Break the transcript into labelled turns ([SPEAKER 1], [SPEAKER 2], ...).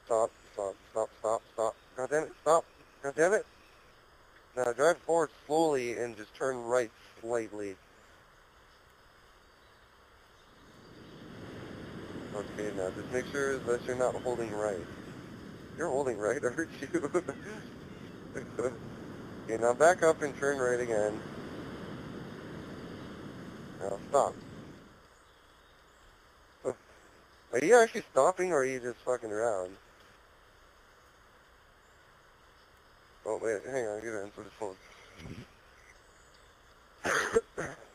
[SPEAKER 1] Stop, stop, stop, stop, stop. God damn it, stop. God damn it. Now drive forward slowly and just turn right slightly. Okay, now just make sure that you're not holding right. You're holding right, aren't you? Okay, now back up and turn right again. Now stop. Are you actually stopping or are you just fucking around? Oh wait, hang on, get in for the phone.